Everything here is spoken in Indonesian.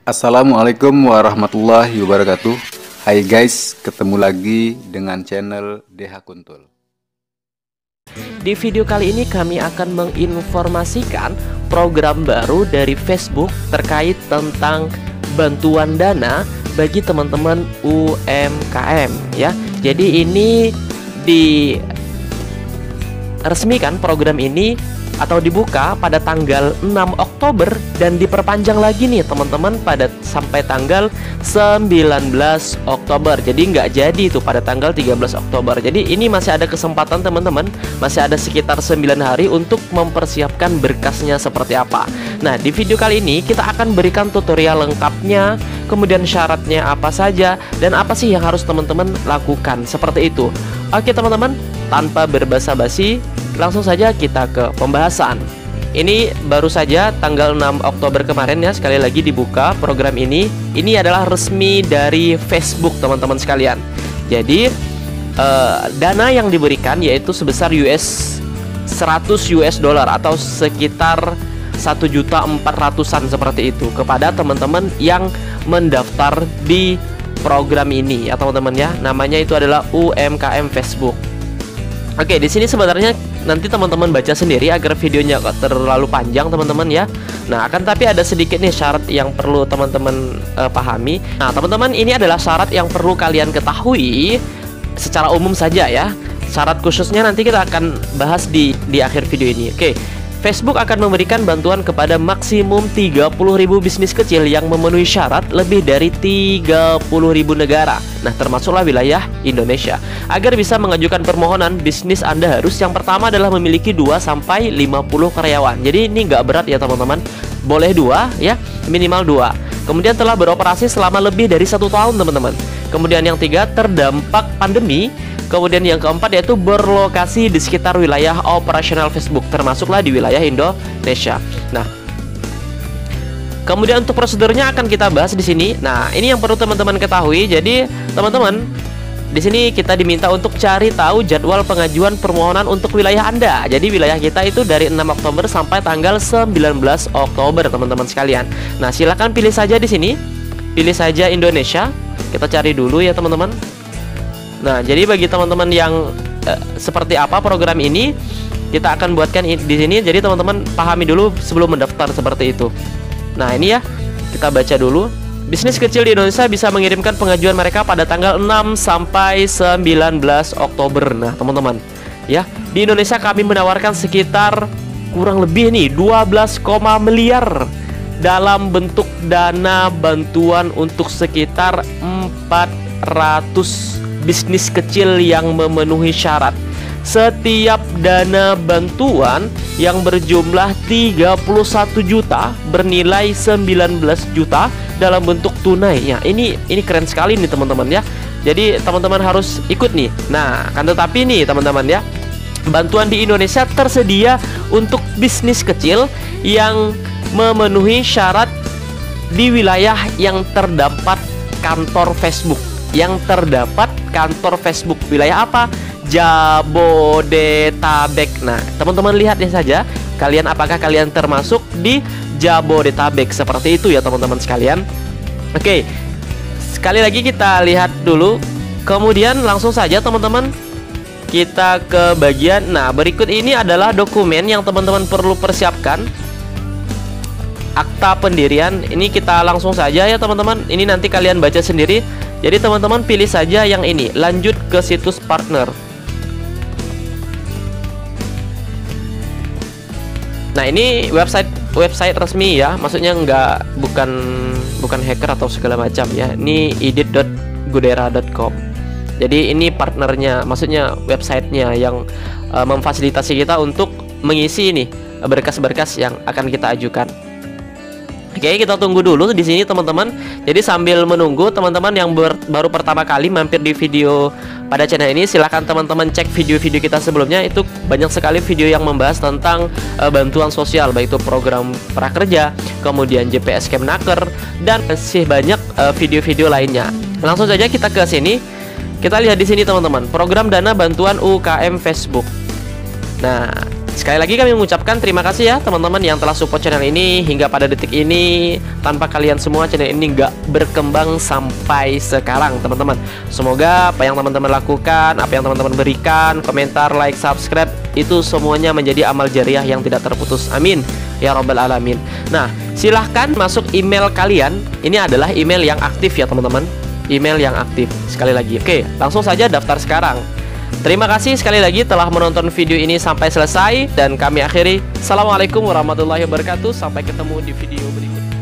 Assalamualaikum warahmatullahi wabarakatuh. Hai guys, ketemu lagi dengan channel DH Kuntul. Di video kali ini kami akan menginformasikan program baru dari Facebook terkait tentang bantuan dana bagi teman-teman UMKM ya. Jadi ini diresmikan program ini atau dibuka pada tanggal 6 Oktober dan diperpanjang lagi nih teman-teman pada sampai tanggal 19 Oktober. Jadi nggak jadi itu pada tanggal 13 Oktober. Jadi ini masih ada kesempatan teman-teman, masih ada sekitar 9 hari untuk mempersiapkan berkasnya seperti apa. Nah, di video kali ini kita akan berikan tutorial lengkapnya, kemudian syaratnya apa saja dan apa sih yang harus teman-teman lakukan seperti itu. Oke teman-teman, tanpa berbasa-basi langsung saja kita ke pembahasan. Ini baru saja tanggal 6 Oktober kemarin ya, sekali lagi dibuka program ini. Ini adalah resmi dari Facebook teman-teman sekalian. Jadi dana yang diberikan yaitu sebesar 100 US dollar atau sekitar 1.400.000-an seperti itu kepada teman-teman yang mendaftar di program ini ya teman-teman ya. Namanya itu adalah UMKM Facebook. Oke, di sini sebenarnya nanti teman-teman baca sendiri agar videonya gak terlalu panjang teman-teman ya. Nah, akan tapi ada sedikit nih syarat yang perlu teman-teman pahami. Nah, teman-teman, ini adalah syarat yang perlu kalian ketahui secara umum saja ya. Syarat khususnya nanti kita akan bahas di akhir video ini. Oke. Facebook akan memberikan bantuan kepada maksimum 30.000 bisnis kecil yang memenuhi syarat lebih dari 30.000 negara. Nah, termasuklah wilayah Indonesia. Agar bisa mengajukan permohonan, bisnis Anda harus yang pertama adalah memiliki 2-50 karyawan. Jadi ini nggak berat ya teman-teman. Boleh 2 ya, minimal 2. Kemudian telah beroperasi selama lebih dari 1 tahun teman-teman. Kemudian yang 3, terdampak pandemi. Kemudian yang keempat yaitu berlokasi di sekitar wilayah operasional Facebook, termasuklah di wilayah Indonesia. Nah, kemudian untuk prosedurnya akan kita bahas di sini. Nah, ini yang perlu teman-teman ketahui. Jadi, teman-teman, di sini kita diminta untuk cari tahu jadwal pengajuan permohonan untuk wilayah Anda. Jadi, wilayah kita itu dari 6 Oktober sampai tanggal 19 Oktober, teman-teman sekalian. Nah, silakan pilih saja di sini. Pilih saja Indonesia. Kita cari dulu ya, teman-teman. Nah, jadi bagi teman-teman yang seperti apa program ini, kita akan buatkan di sini. Jadi teman-teman pahami dulu sebelum mendaftar seperti itu. Nah, ini ya, kita baca dulu. Bisnis kecil di Indonesia bisa mengirimkan pengajuan mereka pada tanggal 6 sampai 19 Oktober. Nah, teman-teman, ya, di Indonesia kami menawarkan sekitar kurang lebih nih 12, miliar dalam bentuk dana bantuan untuk sekitar 400 bisnis kecil yang memenuhi syarat. Setiap dana bantuan yang berjumlah 31 juta bernilai 19 juta dalam bentuk tunai. Ya, ini keren sekali nih teman-teman ya. Jadi teman-teman harus ikut nih. Nah, kan tetapi nih teman-teman ya, bantuan di Indonesia tersedia untuk bisnis kecil yang memenuhi syarat di wilayah yang terdapat kantor Facebook. Yang terdapat kantor Facebook wilayah apa? Jabodetabek. Nah, teman-teman lihat ya saja, apakah kalian termasuk di Jabodetabek seperti itu ya teman-teman sekalian. Oke, sekali lagi kita lihat dulu. Kemudian langsung saja teman-teman kita ke bagian. Nah, berikut ini adalah dokumen yang teman-teman perlu persiapkan. Akta pendirian. Ini kita langsung saja ya teman-teman. Ini nanti kalian baca sendiri. Jadi teman-teman pilih saja yang ini, lanjut ke situs partner. Nah, ini website resmi ya, maksudnya bukan hacker atau segala macam ya. Ini edit.gudera.com. Jadi ini partnernya, maksudnya websitenya yang memfasilitasi kita untuk mengisi ini berkas-berkas yang akan kita ajukan. Oke, kita tunggu dulu di sini teman-teman. Jadi sambil menunggu teman-teman yang baru pertama kali mampir di video pada channel ini, silahkan teman-teman cek video-video kita sebelumnya. Itu banyak sekali video yang membahas tentang bantuan sosial, baik itu program prakerja, kemudian JPS Kemnaker, dan masih banyak video-video lainnya. Langsung saja kita ke sini. Kita lihat di sini teman-teman, program dana bantuan UKM Facebook. Nah, sekali lagi kami mengucapkan terima kasih ya teman-teman yang telah support channel ini hingga pada detik ini. Tanpa kalian semua channel ini nggak berkembang sampai sekarang teman-teman. Semoga apa yang teman-teman lakukan, apa yang teman-teman berikan, komentar, like, subscribe, itu semuanya menjadi amal jariah yang tidak terputus. Amin ya robbal alamin. Nah, silahkan masuk email kalian. Ini adalah email yang aktif ya teman-teman. Email yang aktif. Sekali lagi, oke, langsung saja daftar sekarang. Terima kasih sekali lagi telah menonton video ini sampai selesai, dan kami akhiri. Assalamualaikum warahmatullahi wabarakatuh. Sampai ketemu di video berikutnya.